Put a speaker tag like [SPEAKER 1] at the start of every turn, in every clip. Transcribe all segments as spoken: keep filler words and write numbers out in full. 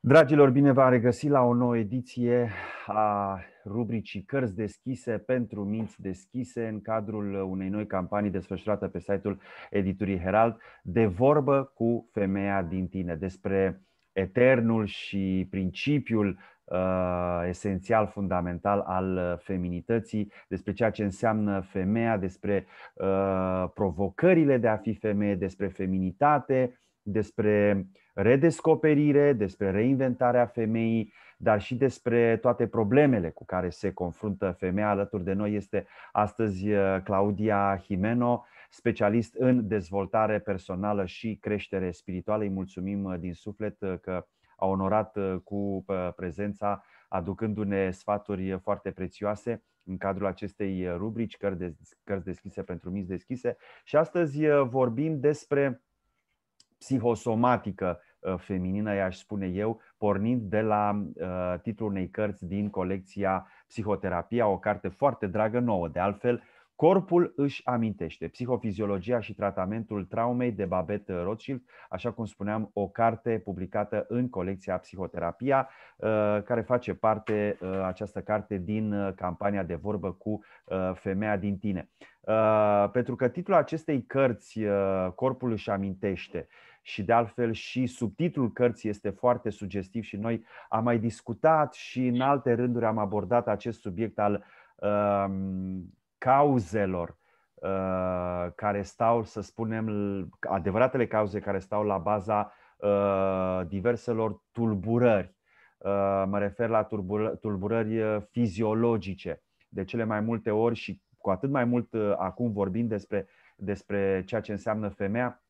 [SPEAKER 1] Dragilor, bine v-am regăsit la o nouă ediție a rubricii Cărți deschise pentru minți deschise în cadrul unei noi campanii desfășurate pe site-ul editurii Herald, De vorbă cu femeia din tine, despre eternul și principiul uh, esențial, fundamental al feminității, despre ceea ce înseamnă femeia, despre uh, provocările de a fi femeie, despre feminitate, despre redescoperire, despre reinventarea femeii, dar și despre toate problemele cu care se confruntă femeia. Alături de noi este astăzi Claudia Jimeno, specialist în dezvoltare personală și creștere spirituală. Îi mulțumim din suflet că a onorat cu prezența, aducându-ne sfaturi foarte prețioase în cadrul acestei rubrici Cărți deschise pentru minți deschise. Și astăzi vorbim despre psihosomatică feminină, i-aș spune eu, pornind de la uh, titlul unei cărți din colecția Psihoterapia, o carte foarte dragă nouă, de altfel, Corpul își amintește, psihofiziologia și tratamentul traumei, de Babette Rothschild, așa cum spuneam, o carte publicată în colecția Psihoterapia, uh, care face parte, uh, această carte, din campania De vorbă cu uh, femeia din tine. Uh, pentru că titlul acestei cărți, uh, Corpul își amintește, și de altfel și subtitlul cărții este foarte sugestiv și noi am mai discutat și în alte rânduri am abordat acest subiect al um, cauzelor uh, care stau, să spunem, adevăratele cauze care stau la baza uh, diverselor tulburări. Uh, mă refer la tulburări, tulburări fiziologice. De cele mai multe ori și cu atât mai mult uh, acum vorbind despre, despre ceea ce înseamnă femeia,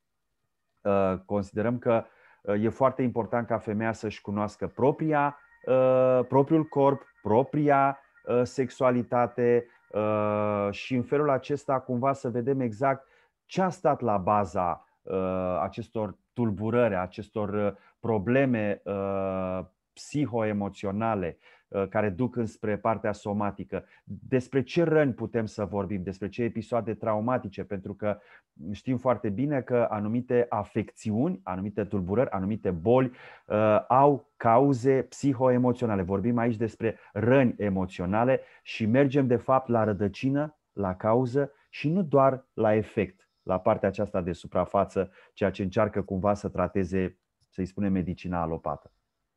[SPEAKER 1] considerăm că e foarte important ca femeia să-și cunoască propria, propriul corp, propria sexualitate și în felul acesta cumva să vedem exact ce a stat la baza acestor tulburări, acestor probleme psihoemoționale care duc înspre partea somatică. Despre ce răni putem să vorbim, despre ce episoade traumatice, pentru că știm foarte bine că anumite afecțiuni, anumite tulburări, anumite boli uh, au cauze psihoemoționale. Vorbim aici despre răni emoționale și mergem de fapt la rădăcină, la cauză și nu doar la efect, la partea aceasta de suprafață, ceea ce încearcă cumva să trateze, să-i spunem, medicina alopată.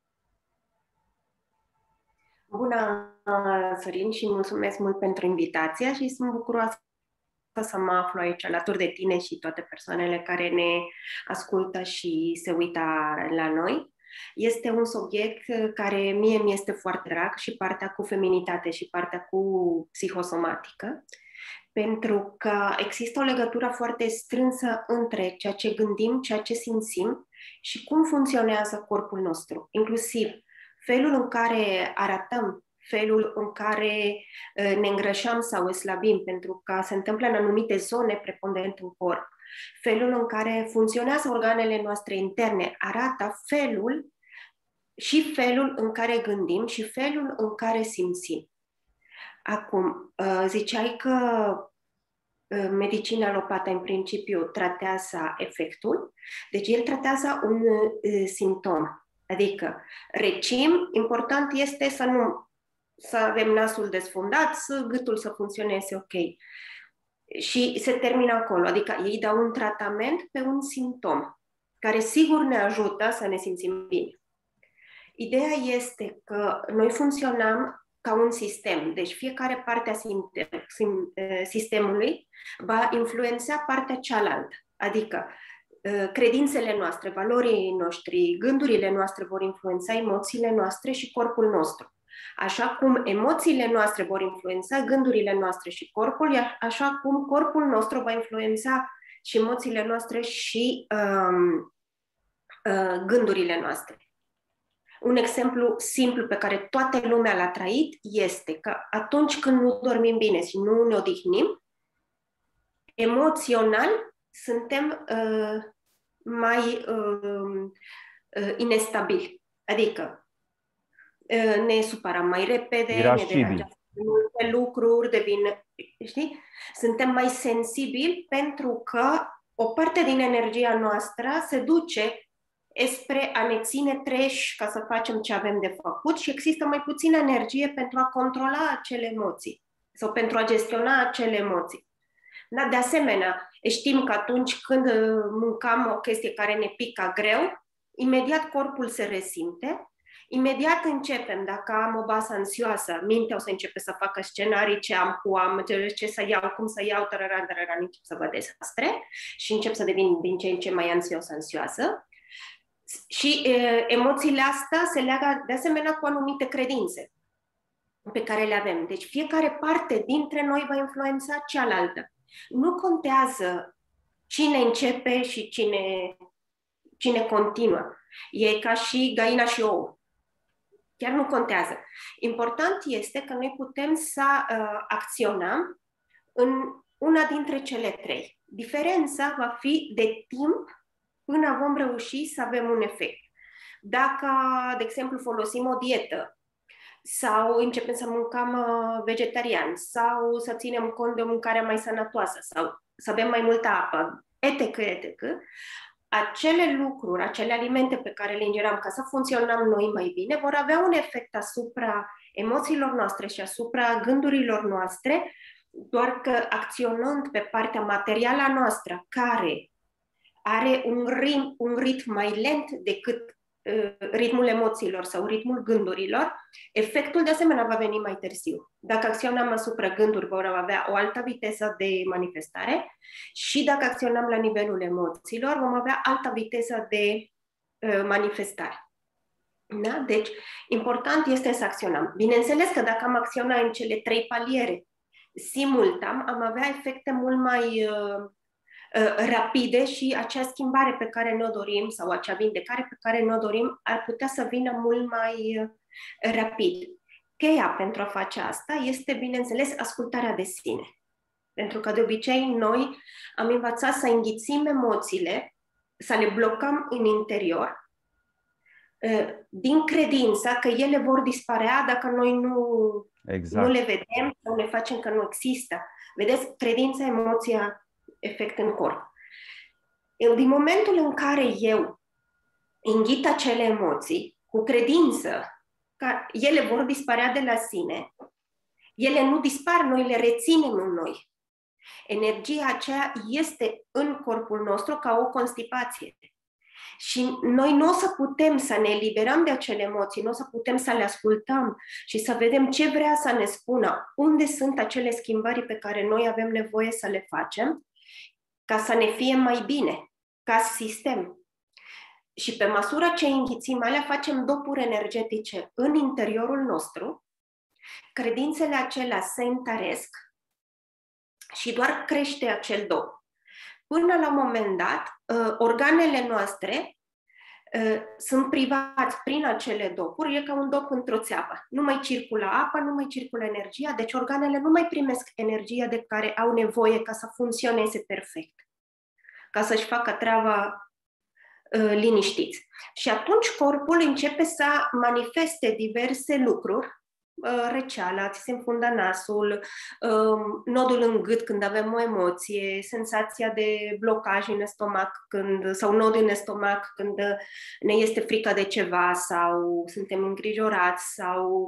[SPEAKER 2] Bună, Sorin, și mulțumesc mult pentru invitația și sunt bucuroasă să mă aflu aici alături de tine și toate persoanele care ne ascultă și se uită la noi. Este un subiect care mie mi este foarte drag, și partea cu feminitate și partea cu psihosomatică, pentru că există o legătură foarte strânsă între ceea ce gândim, ceea ce simțim și cum funcționează corpul nostru, inclusiv felul în care arătăm, felul în care ne îngrășăm sau slăbim, pentru că se întâmplă în anumite zone preponderent în corp, felul în care funcționează organele noastre interne, arată felul și felul în care gândim și felul în care simțim. Acum, ziceai că medicina alopată în principiu tratează efectul, deci el tratează un simptom. Adică recim, important este să nu să avem nasul desfundat, să gâtul să funcționeze ok. Și se termină acolo, adică ei dau un tratament pe un simptom, care sigur ne ajută să ne simțim bine. Ideea este că noi funcționăm ca un sistem, deci fiecare parte a sistemului va influența partea cealaltă, adică credințele noastre, valorii noștri, gândurile noastre vor influența emoțiile noastre și corpul nostru. Așa cum emoțiile noastre vor influența gândurile noastre și corpul, așa cum corpul nostru va influența și emoțiile noastre și um, uh, gândurile noastre. Un exemplu simplu pe care toată lumea l-a trăit este că atunci când nu dormim bine și nu ne odihnim, emoțional suntem uh, mai uh, uh, inestabili. Adică uh, ne supărăm mai repede,
[SPEAKER 1] Irascibil.
[SPEAKER 2] ne deranjează multe lucruri, devin, știi? Suntem mai sensibili pentru că o parte din energia noastră se duce spre a ne ține treși ca să facem ce avem de făcut și există mai puțină energie pentru a controla acele emoții sau pentru a gestiona acele emoții. Da, de asemenea, știm că atunci când mâncăm o chestie care ne pică greu, imediat corpul se resimte, imediat începem, dacă am o basă anxioasă, mintea o să începe să facă scenarii, ce am, cu am, ce, ce să iau, cum să iau, tărăran, tărăran, încep să văd dezastre și încep să devin din ce în ce mai anxios, anxioasă. Și e, emoțiile astea se leagă de asemenea cu anumite credințe pe care le avem. Deci fiecare parte dintre noi va influența cealaltă. Nu contează cine începe și cine, cine continuă. E ca și găina și ou. Chiar nu contează. Important este că noi putem să uh, acționăm în una dintre cele trei. Diferența va fi de timp până vom reuși să avem un efect. Dacă, de exemplu, folosim o dietă sau începem să mâncăm vegetarian sau să ținem cont de o mâncare mai sănătoasă sau să bem mai multă apă, et cetera, et cetera, acele lucruri, acele alimente pe care le ingerăm ca să funcționăm noi mai bine vor avea un efect asupra emoțiilor noastre și asupra gândurilor noastre, doar că acționând pe partea materială a noastră, care are un ritm, un ritm mai lent decât uh, ritmul emoțiilor sau ritmul gândurilor, efectul de asemenea va veni mai târziu. Dacă acționăm asupra gânduri, vor avea o altă viteză de manifestare și dacă acționăm la nivelul emoțiilor, vom avea altă viteză de uh, manifestare. Da? Deci, important este să acționăm. Bineînțeles că dacă am acționat în cele trei paliere simultan, am avea efecte mult mai uh, rapide și acea schimbare pe care ne-o dorim sau acea vindecare pe care ne-o dorim ar putea să vină mult mai rapid. Cheia pentru a face asta este, bineînțeles, ascultarea de sine. Pentru că de obicei noi am învățat să înghițim emoțiile, să le blocăm în interior, din credința că ele vor dispărea dacă noi nu, exact. nu le vedem sau ne facem că nu există. Vedeți, credința, emoția, efect în corp. Din momentul în care eu înghit acele emoții cu credință că ele vor dispărea de la sine, ele nu dispar, noi le reținem în noi. Energia aceea este în corpul nostru ca o constipație. Și noi nu o să putem să ne eliberăm de acele emoții, nu o să putem să le ascultăm și să vedem ce vrea să ne spună, unde sunt acele schimbări pe care noi avem nevoie să le facem, ca să ne fie mai bine, ca sistem. Și pe măsură ce înghițim alea, facem dopuri energetice în interiorul nostru, credințele acelea se întăresc și doar crește acel dop. Până la un moment dat, organele noastre sunt privați prin acele dopuri, e ca un dop într-o țeapă. Nu mai circulă apa, nu mai circulă energia, deci organele nu mai primesc energia de care au nevoie ca să funcționeze perfect, ca să-și facă treaba uh, liniștiți. Și atunci corpul începe să manifeste diverse lucruri, uh, răceala, ți se înfundă nasul, uh, nodul în gât când avem o emoție, senzația de blocaj în stomac când, sau nod în stomac când ne este frică de ceva sau suntem îngrijorați sau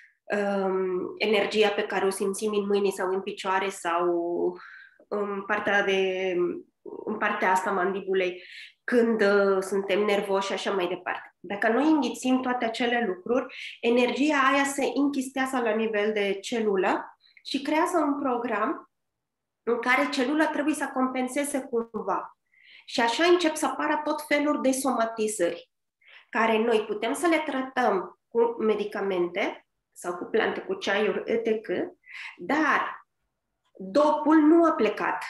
[SPEAKER 2] um, energia pe care o simțim în mâini sau în picioare sau în partea, de, în partea asta mandibulei când uh, suntem nervoși și așa mai departe. Dacă noi înghițim toate acele lucruri, energia aia se închistează la nivel de celulă și creează un program în care celula trebuie să compenseze cumva. Și așa încep să apară tot felul de somatizări, care noi putem să le tratăm cu medicamente sau cu plante, cu ceaiuri, et cetera, dar dopul nu a plecat.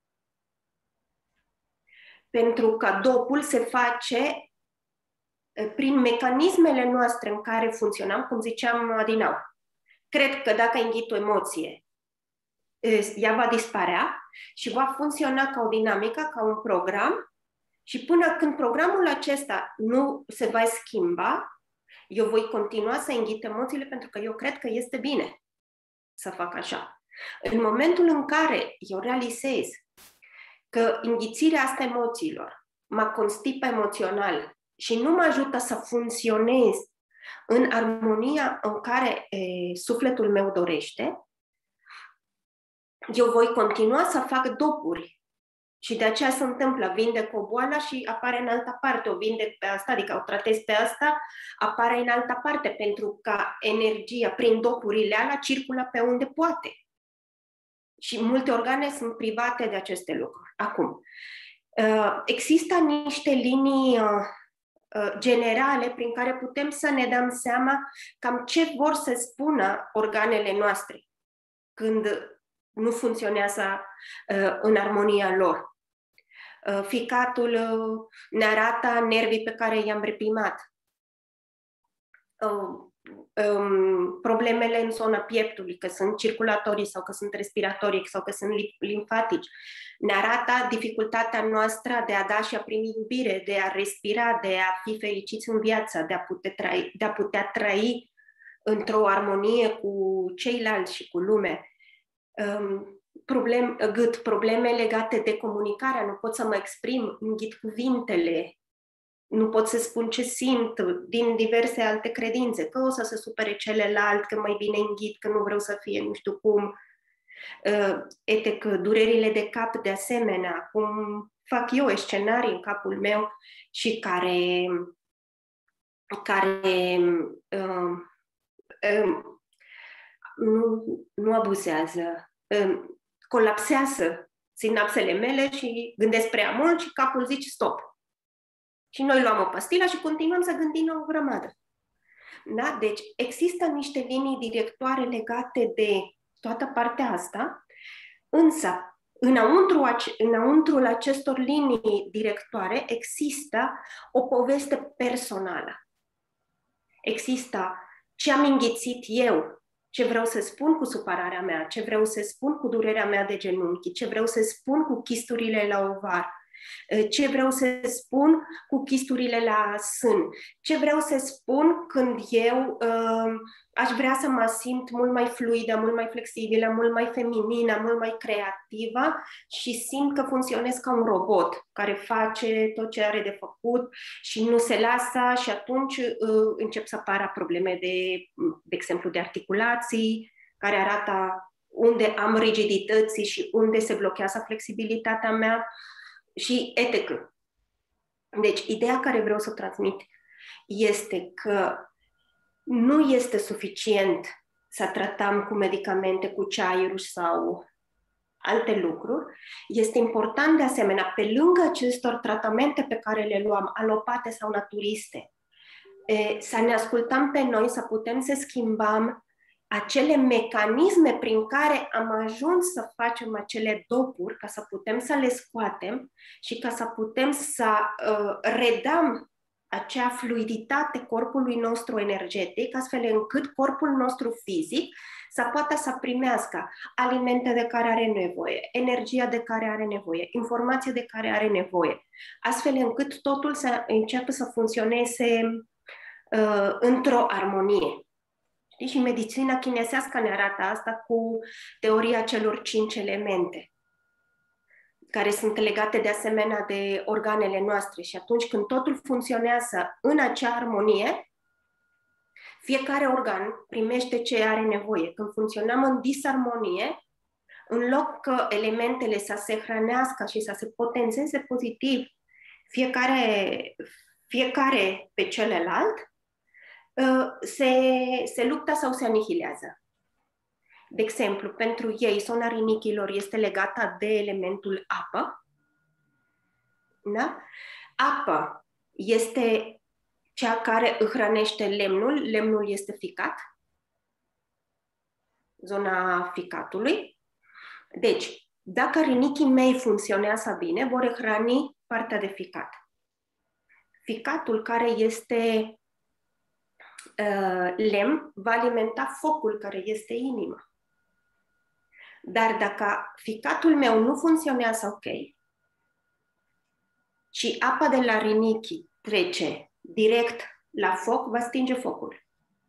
[SPEAKER 2] Pentru că dopul se face prin mecanismele noastre în care funcționăm, cum ziceam adinau. Cred că dacă înghit o emoție, ea va dispărea și va funcționa ca o dinamică, ca un program și până când programul acesta nu se va schimba, eu voi continua să înghit emoțiile pentru că eu cred că este bine să fac așa. În momentul în care eu realizez că înghițirea asta emoțiilor mă constipă emoțional și nu mă ajută să funcționez în armonia în care e, sufletul meu dorește, eu voi continua să fac dopuri. Și de aceea se întâmplă, vindec o boală și apare în altă parte, o vindec pe asta, adică o tratez pe asta, apare în altă parte, pentru că energia, prin dopurile alea, circulă pe unde poate. Și multe organe sunt private de aceste lucruri. Acum, există niște linii generale prin care putem să ne dăm seama cam ce vor să spună organele noastre când nu funcționează în armonia lor. Ficatul ne arată nervii pe care i-am reprimat. Problemele în zona pieptului, că sunt circulatorii sau că sunt respiratorii sau că sunt limfatici. Ne arată dificultatea noastră de a da și a primi iubire, de a respira, de a fi fericiți în viață, de a putea trăi, de a putea trăi într-o armonie cu ceilalți și cu lume. Problem, gât, probleme legate de comunicare, nu pot să mă exprim, înghit cuvintele, nu pot să spun ce simt din diverse alte credințe, că o să se supere celălalt, că mai bine înghit, că nu vreau să fie nu știu cum. Etec, durerile de cap de asemenea, cum fac eu scenarii în capul meu și care, care uh, uh, nu, nu abuzează. Colapsează sinapsele mele și gândesc prea mult și capul zice stop. Și noi luăm o pastilă și continuăm să gândim o grămadă. Da? Deci există niște linii directoare legate de toată partea asta, însă înăuntru, înăuntrul acestor linii directoare există o poveste personală. Există ce am înghițit eu, ce vreau să spun cu supărarea mea, ce vreau să spun cu durerea mea de genunchi, ce vreau să spun cu chisturile la ovar, ce vreau să spun cu chisturile la sân, ce vreau să spun când eu uh, aș vrea să mă simt mult mai fluidă, mult mai flexibilă, mult mai feminină, mult mai creativă și simt că funcționez ca un robot care face tot ce are de făcut și nu se lasă și atunci uh, încep să apară probleme de, de exemplu, de articulații, care arată unde am rigidități și unde se blochează flexibilitatea mea. Și et cetera. Deci, ideea care vreau să o transmit este că nu este suficient să tratăm cu medicamente, cu ceaiuri sau alte lucruri. Este important, de asemenea, pe lângă acestor tratamente pe care le luăm, alopate sau naturiste, să ne ascultăm pe noi, să putem să schimbăm acele mecanisme prin care am ajuns să facem acele dopuri, ca să putem să le scoatem și ca să putem să uh, redăm acea fluiditate corpului nostru energetic, astfel încât corpul nostru fizic să poată să primească alimente de care are nevoie, energia de care are nevoie, informația de care are nevoie, astfel încât totul să înceapă să funcționeze uh, într-o armonie. Și medicina chinesească ne arată asta cu teoria celor cinci elemente, care sunt legate de asemenea de organele noastre. Și atunci când totul funcționează în acea armonie, fiecare organ primește ce are nevoie. Când funcționăm în disarmonie, în loc că elementele să se hrănească și să se potențeze pozitiv fiecare, fiecare pe celălalt, Se, se luptă sau se anihilează. De exemplu, pentru ei, zona rinichilor este legată de elementul apă. Da? Apa este cea care hrănește lemnul. Lemnul este ficat. Zona ficatului. Deci, dacă rinichii mei funcționează bine, vor hrăni partea de ficat. Ficatul care este Uh, lemn va alimenta focul care este inima. Dar dacă ficatul meu nu funcționează ok și apa de la rinichi trece direct la foc, va stinge focul.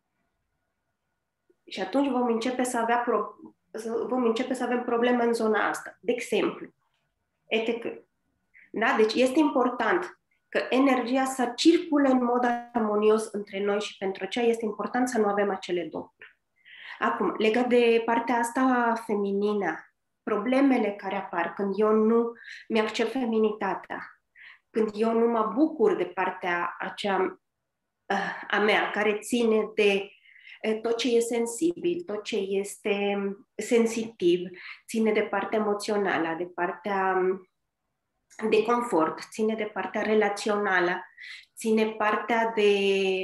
[SPEAKER 2] Și atunci vom începe să, avea pro- vom începe să avem probleme în zona asta. De exemplu, et cetera. Da? Deci este important că energia să circule în mod armonios între noi și pentru aceea este important să nu avem acele două. Acum, legat de partea asta feminină, problemele care apar când eu nu mi-accept feminitatea, când eu nu mă bucur de partea aceea a mea, care ține de tot ce e sensibil, tot ce este sensitiv, ține de partea emoțională, de partea de confort, ține de partea relațională, ține partea de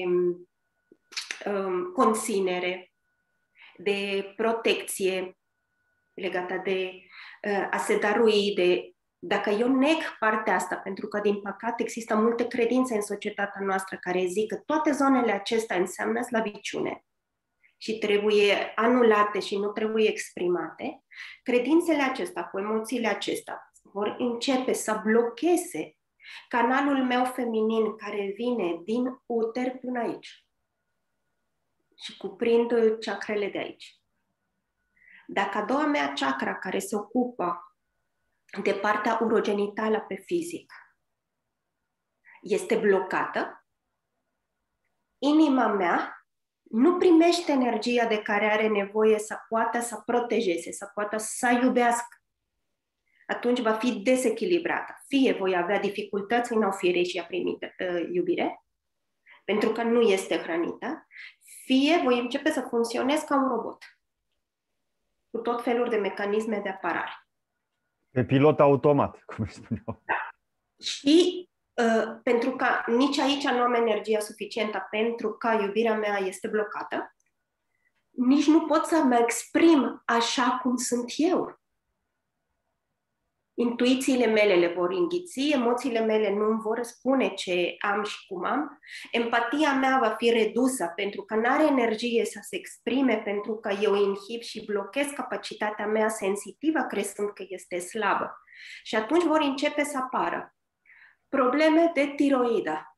[SPEAKER 2] um, conținere, de protecție legată de uh, a se darui, de dacă eu neg partea asta, pentru că, din păcate, există multe credințe în societatea noastră care zic că toate zonele acestea înseamnă slăbiciune și trebuie anulate și nu trebuie exprimate, credințele acestea cu emoțiile acestea vor începe să blocheze canalul meu feminin care vine din uter până aici și cuprind chakrele de aici. Dacă a doua mea chakra care se ocupă de partea urogenitală pe fizic este blocată, inima mea nu primește energia de care are nevoie să poată să protejeze, să poată să iubească. Atunci va fi desechilibrată. Fie voi avea dificultăți în a oferi și a primi uh, iubire, pentru că nu este hrănită, fie voi începe să funcționez ca un robot, cu tot felul de mecanisme de apărare.
[SPEAKER 1] Pe pilot automat, cum îi spuneau.
[SPEAKER 2] Da. Și uh, pentru că nici aici nu am energia suficientă, pentru că iubirea mea este blocată, nici nu pot să mă exprim așa cum sunt eu. Intuițiile mele le vor înghiți, emoțiile mele nu îmi vor spune ce am și cum am, empatia mea va fi redusă pentru că nu are energie să se exprime, pentru că eu inhib și blochez capacitatea mea sensitivă, crezând că este slabă. Și atunci vor începe să apară probleme de tiroidă,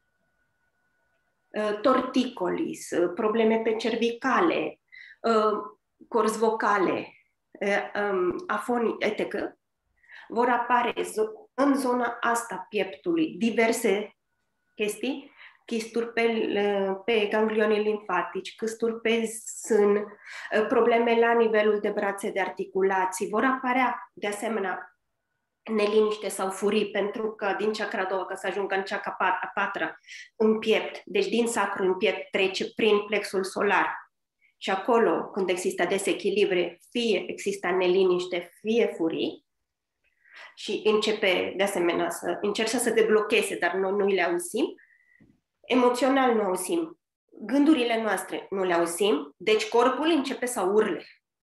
[SPEAKER 2] torticolis, probleme pe cervicale, corzi vocale, afonii, et cetera. Vor apare în zona asta pieptului diverse chestii, chisturi pe, pe ganglionii limfatici, chisturi pe sân, probleme la nivelul de brațe, de articulații. Vor apărea, de asemenea, neliniște sau furii, pentru că din chakra a doua, ca să ajungă în chakra a patra, în piept, deci din sacru în piept trece prin plexul solar. Și acolo, când există desechilibre, fie există neliniște, fie furii, și începe, de asemenea, să încerce să se deblocheze, dar noi nu le auzim. Emoțional nu auzim. Gândurile noastre nu le auzim, deci corpul începe să urle.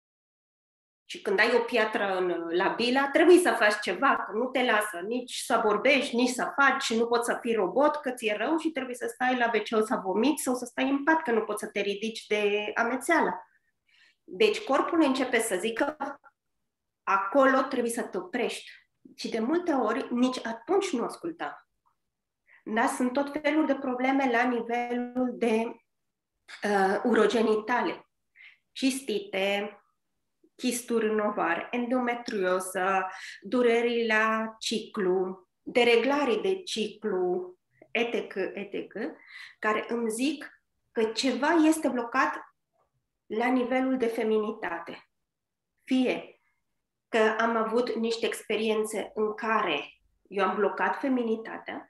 [SPEAKER 2] Și când ai o piatră în labila, trebuie să faci ceva, că nu te lasă nici să vorbești, nici să faci, nu poți să fii robot, că ți-e rău și trebuie să stai la ve ce să vomiți sau să stai în pat, că nu poți să te ridici de amețeală. Deci corpul începe să zică, acolo trebuie să te oprești. Și de multe ori, nici atunci nu asculta. Da? Sunt tot felul de probleme la nivelul de uh, urogenitale, cistite, chisturi în ovar, endometrioză, dureri la ciclu, dereglare de ciclu, et cetera, et cetera, care îmi zic că ceva este blocat la nivelul de feminitate. Fie că am avut niște experiențe în care eu am blocat feminitatea,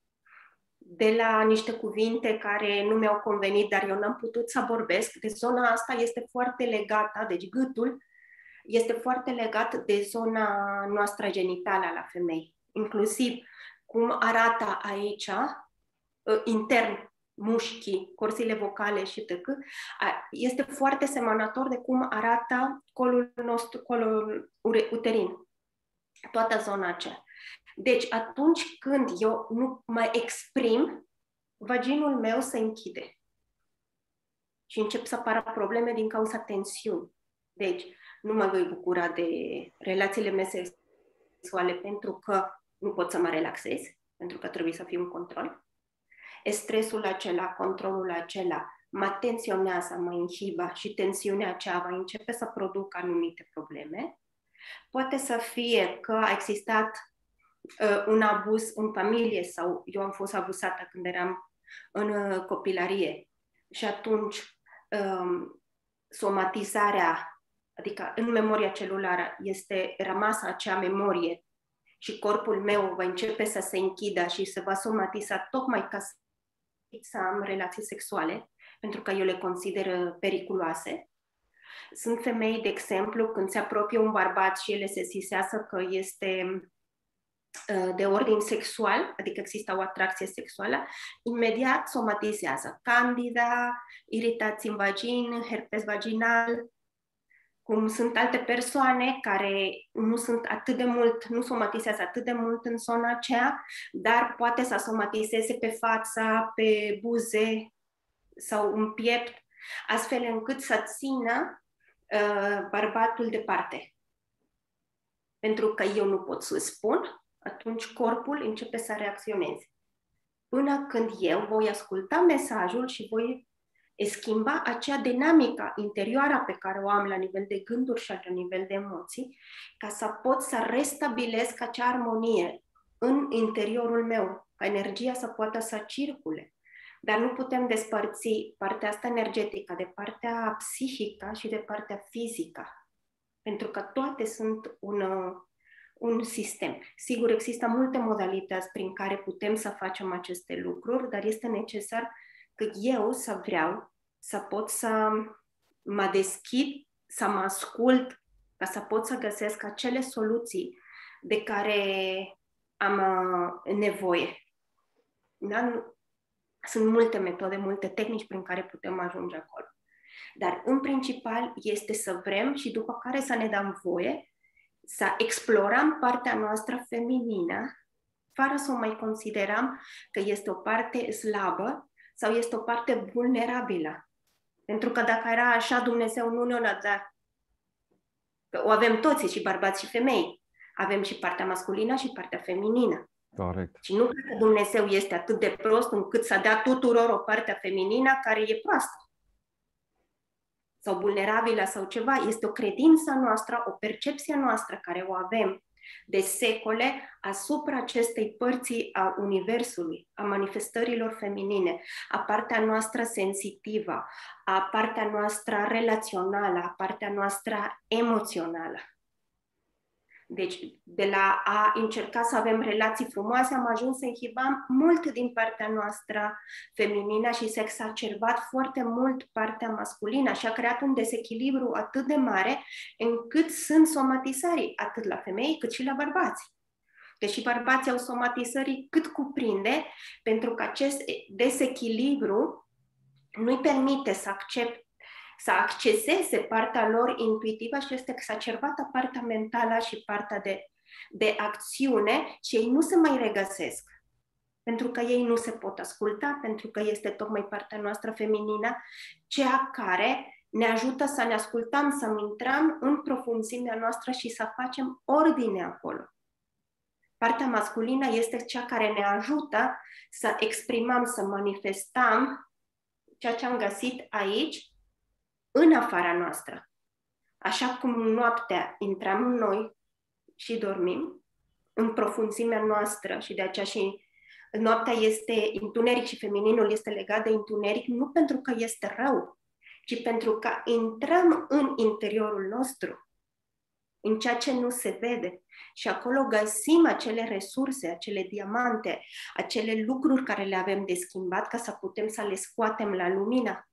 [SPEAKER 2] de la niște cuvinte care nu mi-au convenit, dar eu n-am putut să vorbesc. Deci zona asta este foarte legată, deci gâtul este foarte legat de zona noastră genitală la femei. Inclusiv cum arată aici, intern, mușchii, corsile vocale și et cetera, este foarte semănător de cum arată colul nostru, colul uterin, toată zona aceea. Deci atunci când eu nu mă exprim, vaginul meu se închide și încep să apară probleme din cauza tensiunii. Deci nu mă voi bucura de relațiile mele sexuale pentru că nu pot să mă relaxez, pentru că trebuie să fiu în control. Stresul acela, controlul acela mă tensionează, mă inhibă și tensiunea aceea va începe să producă anumite probleme. Poate să fie că a existat uh, un abuz în familie sau eu am fost abuzată când eram în uh, copilărie și atunci um, somatizarea, adică în memoria celulară este rămasă acea memorie și corpul meu va începe să se închidă și se va somatiza tocmai ca să am relații sexuale, pentru că eu le consider periculoase. Sunt femei, de exemplu, când se apropie un bărbat și ele se sisează că este de ordin sexual, adică există o atracție sexuală, imediat somatizează candida, iritații în vagin, herpes vaginal, cum sunt alte persoane care nu sunt atât de mult, nu somatizează atât de mult în zona aceea, dar poate să somatizeze pe fața, pe buze sau în piept, astfel încât să țină uh, bărbatul departe. Pentru că eu nu pot să spun, atunci corpul începe să reacționeze. Până când eu voi asculta mesajul și voi schimba acea dinamică interioară pe care o am la nivel de gânduri și la nivel de emoții, ca să pot să restabilesc acea armonie în interiorul meu, ca energia să poată să circule. Dar nu putem despărți partea asta energetică de partea psihică și de partea fizică. Pentru că toate sunt un, un sistem. Sigur, există multe modalități prin care putem să facem aceste lucruri, dar este necesar că eu să vreau să pot să mă deschid, să mă ascult, ca să pot să găsesc acele soluții de care am nevoie. Da? Sunt multe metode, multe tehnici prin care putem ajunge acolo. Dar, în principal, este să vrem și după care să ne dăm voie să explorăm partea noastră feminină, fără să o mai considerăm că este o parte slabă sau este o parte vulnerabilă. Pentru că dacă era așa, Dumnezeu nu ne-o dat. O avem toți, și bărbați și femei. Avem și partea masculină și partea feminină.
[SPEAKER 1] Corect.
[SPEAKER 2] Și nu cred că Dumnezeu este atât de prost încât să dea tuturor o parte feminină care e proastă sau vulnerabilă sau ceva. Este o credință noastră, o percepție noastră care o avem de secole asupra acestei părți a Universului, a manifestărilor feminine, a partea noastră sensitivă, a partea noastră relațională, a partea noastră emoțională. Deci, de la a încerca să avem relații frumoase, am ajuns să inhibăm mult din partea noastră feminină și s-a exacerbat foarte mult partea masculină și a creat un dezechilibru atât de mare încât sunt somatizări atât la femei cât și la bărbați. Deci și bărbații au somatizări cât cuprinde, pentru că acest dezechilibru nu-i permite să accepte să acceseze partea lor intuitivă și este exacerbată partea mentală și partea de, de acțiune și ei nu se mai regăsesc. Pentru că ei nu se pot asculta, pentru că este tocmai partea noastră feminină, cea care ne ajută să ne ascultăm, să intrăm în profunzimea noastră și să facem ordine acolo. Partea masculină este cea care ne ajută să exprimăm, să manifestăm ceea ce am găsit aici, în afara noastră. Așa cum noaptea intrăm în noi și dormim, în profunzimea noastră și de aceea și noaptea este întuneric și femininul este legat de întuneric, nu pentru că este rău, ci pentru că intrăm în interiorul nostru, în ceea ce nu se vede și acolo găsim acele resurse, acele diamante, acele lucruri care le avem de schimbat ca să putem să le scoatem la lumină,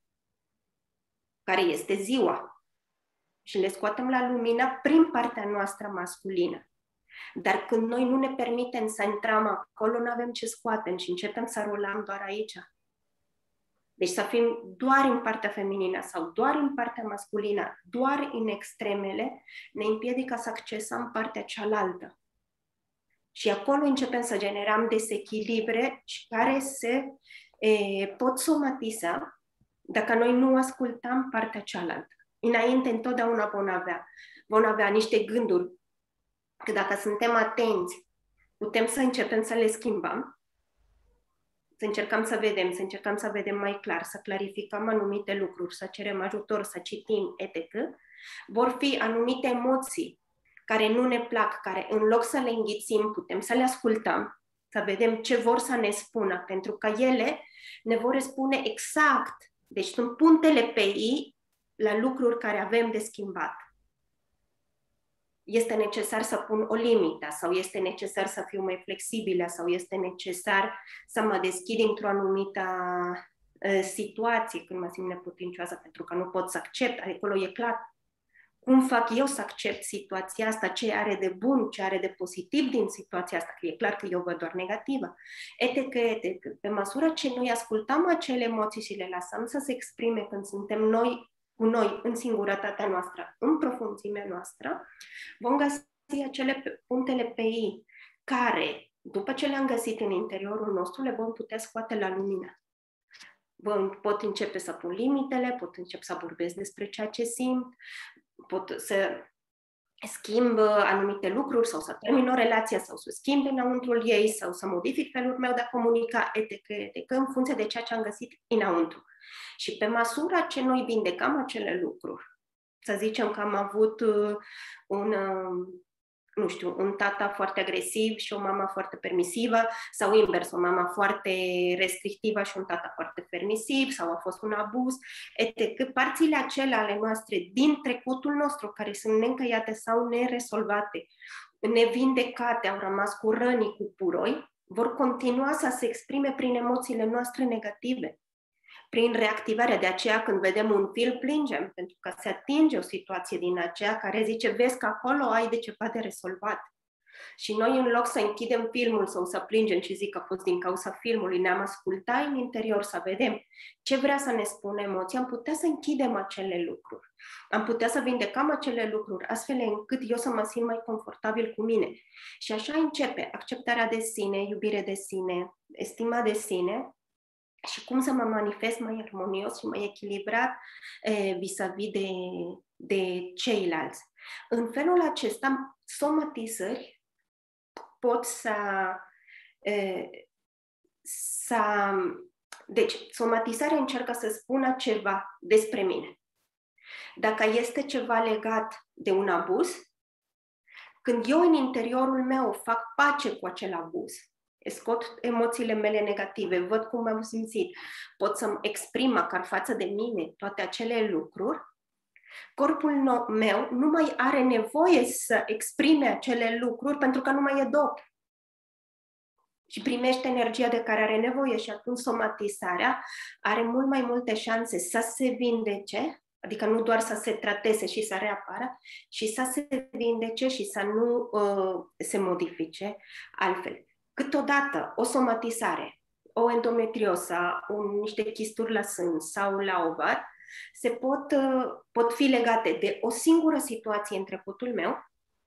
[SPEAKER 2] care este ziua. Și le scoatem la lumină prin partea noastră masculină. Dar când noi nu ne permitem să intrăm acolo, nu avem ce scoatem și începem să rulăm doar aici. Deci să fim doar în partea feminină sau doar în partea masculină, doar în extremele, ne împiedică să accesăm partea cealaltă. Și acolo începem să generăm dezechilibre care se e, pot somatiza dacă noi nu ascultăm partea cealaltă. Înainte, întotdeauna vom avea, vom avea niște gânduri, că dacă suntem atenți, putem să începem să le schimbăm, să încercăm să vedem, să încercăm să vedem mai clar, să clarificăm anumite lucruri, să cerem ajutor, să citim, et cetera. Vor fi anumite emoții care nu ne plac, care în loc să le înghițim, putem să le ascultăm, să vedem ce vor să ne spună, pentru că ele ne vor spune exact, deci sunt punctele pe I la lucruri care avem de schimbat. Este necesar să pun o limită sau este necesar să fiu mai flexibilă sau este necesar să mă deschid într-o anumită uh, situație când mă simt neputincioasă pentru că nu pot să accept, acolo e clar. Cum fac eu să accept situația asta, ce are de bun, ce are de pozitiv din situația asta, că e clar că eu văd doar negativă. Etecă, etecă. Pe măsură ce noi ascultăm acele emoții și le lăsăm să se exprime când suntem noi cu noi, în singurătatea noastră, în profunzimea noastră, vom găsi acele punctele pe I, care, după ce le-am găsit în interiorul nostru, le vom putea scoate la lumină. Pot începe să pun limitele, pot începe să vorbesc despre ceea ce simt, pot să schimb anumite lucruri sau să termin o relație sau să schimb înăuntrul ei sau să modific felul meu de a comunica, etc, etc, în funcție de ceea ce am găsit înăuntru. Și pe măsură ce noi vindecăm acele lucruri, să zicem că am avut un, nu știu, un tata foarte agresiv și o mamă foarte permisivă, sau invers, o mamă foarte restrictivă și un tata foarte permisiv, sau a fost un abuz, et cetera. Părțile acelea ale noastre din trecutul nostru, care sunt neîncăiate sau nerezolvate, nevindecate, au rămas cu răni, cu puroi, vor continua să se exprime prin emoțiile noastre negative, prin reactivarea. De aceea când vedem un film plângem, pentru că se atinge o situație din aceea care zice, vezi că acolo ai de ceva de rezolvat. Și noi în loc să închidem filmul sau să plângem și zic că a fost din cauza filmului, ne-am ascultat în interior să vedem ce vrea să ne spună emoția, am putea să închidem acele lucruri. Am putea să vindecăm acele lucruri astfel încât eu să mă simt mai confortabil cu mine. Și așa începe acceptarea de sine, iubire de sine, estima de sine, și cum să mă manifest mai armonios și mai echilibrat eh, vis-a-vis de, de ceilalți. În felul acesta, somatizări pot să, eh, să... Deci, somatizarea încearcă să spună ceva despre mine. Dacă este ceva legat de un abuz, când eu în interiorul meu fac pace cu acel abuz, scot emoțiile mele negative, văd cum am simțit, pot să-mi exprim măcar față de mine toate acele lucruri, corpul meu nu mai are nevoie să exprime acele lucruri pentru că nu mai e dop. Și primește energia de care are nevoie și atunci somatizarea are mult mai multe șanse să se vindece, adică nu doar să se trateze și să reapară, și să se vindece și să nu uh, se modifice altfel. Câteodată o somatizare, o endometrioză, un, niște chisturi la sân sau la ovar, se pot, pot fi legate de o singură situație în trecutul meu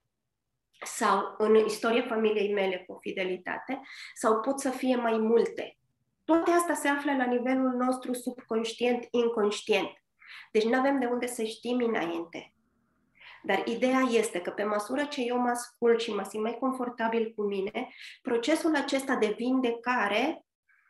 [SPEAKER 2] sau în istoria familiei mele cu fidelitate, sau pot să fie mai multe. Toate astea se află la nivelul nostru subconștient, inconștient. Deci nu avem de unde să știm înainte. Dar ideea este că pe măsură ce eu mă ascult și mă simt mai confortabil cu mine, procesul acesta de vindecare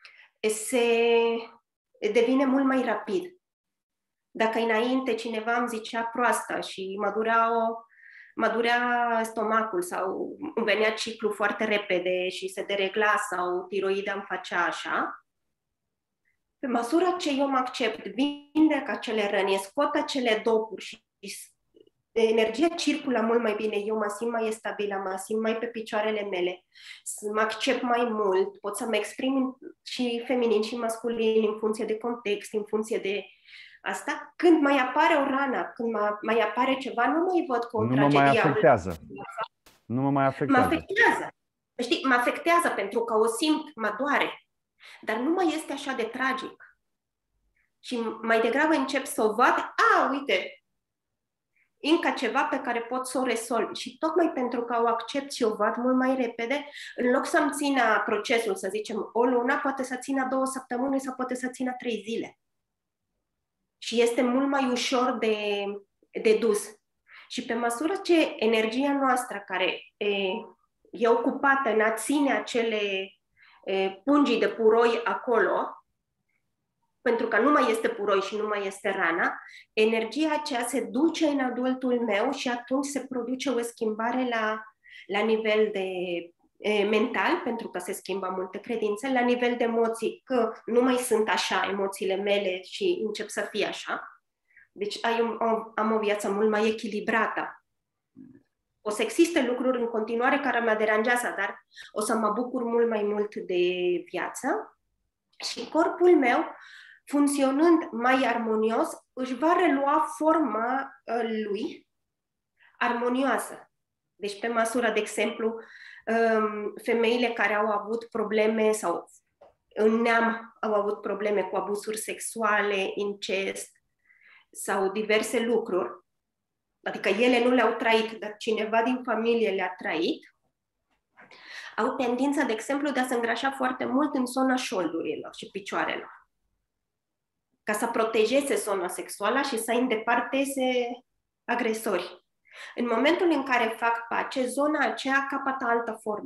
[SPEAKER 2] se devine mult mai rapid. Dacă înainte cineva îmi zicea proastă și mă durea, o, mă durea stomacul sau îmi venea ciclu foarte repede și se deregla sau tiroida îmi facea așa, pe măsură ce eu mă accept, vindec acele răni, scot acele dopuri și energia circulă mult mai bine, eu mă simt mai stabilă, mă simt mai pe picioarele mele, mă accept mai mult, pot să mă exprim și feminin și masculin în funcție de context, în funcție de asta. Când mai apare o rană, când mai apare ceva, nu mai văd cu o
[SPEAKER 1] nu
[SPEAKER 2] tragedie.
[SPEAKER 1] Mă mai afectează. Nu mă mai afectează.
[SPEAKER 2] Mă afectează. Știi, mă afectează pentru că o simt, mă doare. Dar nu mai este așa de tragic. Și mai degrabă încep să o văd, a, uite, încă ceva pe care pot să o rezolv. Și tocmai pentru că o accept și o văd mult mai repede, în loc să-mi țină procesul, să zicem, o lună, poate să țină două săptămâni sau poate să țină trei zile. Și este mult mai ușor de, de dus. Și pe măsură ce energia noastră care e, e ocupată în a ține acele e, pungii de puroi acolo, pentru că nu mai este puroi și nu mai este rana, energia aceea se duce în adultul meu și atunci se produce o schimbare la, la nivel de e, mental, pentru că se schimbă multe credințe, la nivel de emoții, că nu mai sunt așa emoțiile mele și încep să fie așa. Deci ai un, o, am o viață mult mai echilibrată. O să existe lucruri în continuare care mă deranjează, dar o să mă bucur mult mai mult de viață. Și corpul meu, funcționând mai armonios, își va relua forma uh, lui armonioasă. Deci, pe măsură, de exemplu, um, femeile care au avut probleme sau în neam au avut probleme cu abuzuri sexuale, incest sau diverse lucruri, adică ele nu le-au trăit, dar cineva din familie le-a trăit, au tendința, de exemplu, de a se îngrașa foarte mult în zona șoldurilor și picioarelor, ca să protejeze zona sexuală și să îndepărteze agresorii. În momentul în care fac pace, zona aceea capătă altă formă.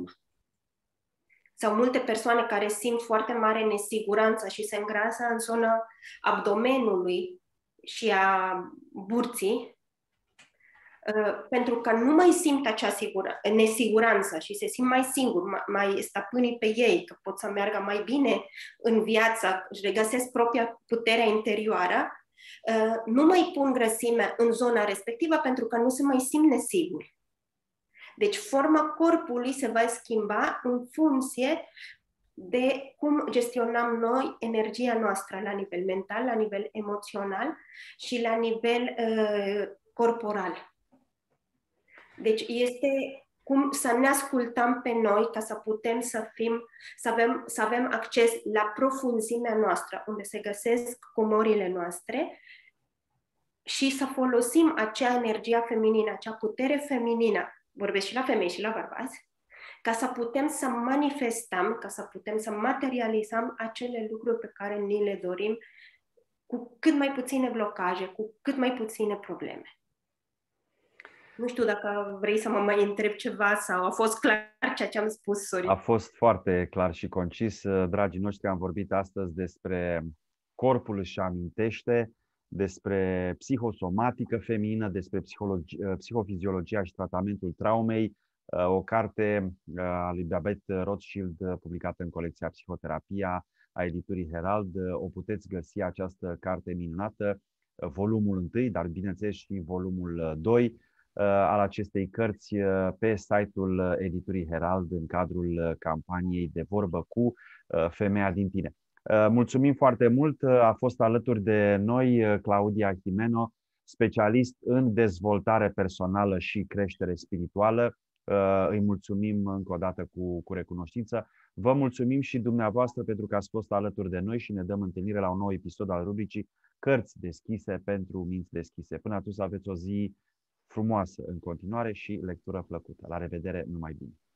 [SPEAKER 2] Sau multe persoane care simt foarte mare nesiguranță și se îngrasă în zona abdomenului și a burții, pentru că nu mai simt acea sigură, nesiguranță și se simt mai singur, mai stăpânii pe ei, că pot să meargă mai bine în viață, își regăsesc propria putere interioară, nu mai pun grăsime în zona respectivă pentru că nu se mai simt nesiguri. Deci forma corpului se va schimba în funcție de cum gestionăm noi energia noastră la nivel mental, la nivel emoțional și la nivel uh, corporal. Deci este cum să ne ascultăm pe noi ca să putem să fim, să avem, să avem acces la profunzimea noastră, unde se găsesc comorile noastre și să folosim acea energie feminină, acea putere feminină, vorbesc și la femei și la bărbați, ca să putem să manifestăm, ca să putem să materializăm acele lucruri pe care ni le dorim cu cât mai puține blocaje, cu cât mai puține probleme. Nu știu dacă vrei să mă mai întreb ceva sau a fost clar ceea ce am spus, Sorin.
[SPEAKER 1] A fost foarte clar și concis. Dragii noștri, am vorbit astăzi despre corpul își amintește, despre psihosomatică feminină, despre psihofiziologia și tratamentul traumei, o carte a lui Babette Rothschild publicată în colecția Psihoterapia a editurii Herald. O puteți găsi această carte minunată, volumul unu, dar bineînțeles și volumul doi al acestei cărți pe site-ul editurii Herald în cadrul campaniei De vorbă cu femeia din tine. Mulțumim foarte mult! A fost alături de noi Claudia Jimeno, specialist în dezvoltare personală și creștere spirituală. Îi mulțumim încă o dată cu, cu recunoștință. Vă mulțumim și dumneavoastră pentru că ați fost alături de noi și ne dăm întâlnire la un nou episod al rubricii Cărți deschise pentru minți deschise. Până atunci să aveți o zi frumoasă în continuare și lectură plăcută. La revedere, numai bine!